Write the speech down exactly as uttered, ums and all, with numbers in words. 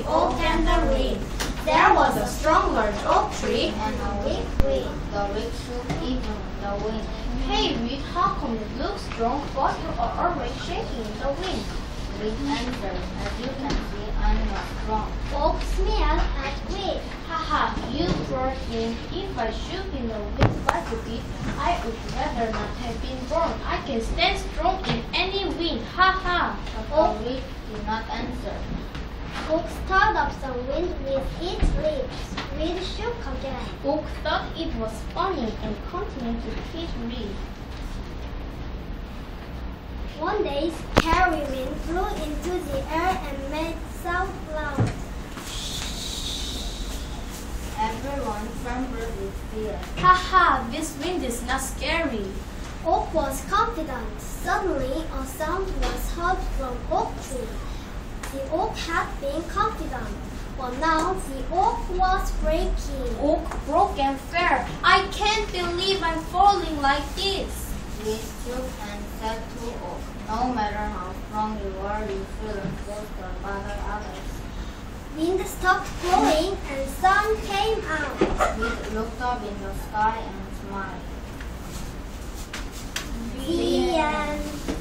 oak and the wind. There was a strong large oak tree and a weak wind. The weak shook even the wind. Hey, Reed, how come it looks strong, but you are always shaking in the wind? Reed answered, as you can see, I'm not strong. Oak smiled at Reed. Haha, you poor thing. If I shook in the wind quite a bit, I would rather not have been born. I can stand strong in any wind. Haha. But Reed did not answer. Oak stirred up some wind with its leaves. Reed shook again. Oak thought it was funny and continued to tease Reed. One day, scary wind flew into the air and made sound clouds. Everyone trembled with fear. Haha, this wind is not scary. Oak was confident. Suddenly, a sound was heard from Oak tree. The oak had been confident, but now the oak was breaking. Oak broke and fell. I can't believe I'm falling like this. Reed shook and said to Oak, no matter how strong you are, you shouldn't foster bother others. Wind stopped blowing and sun came out. Reed looked up in the sky and smiled. The end.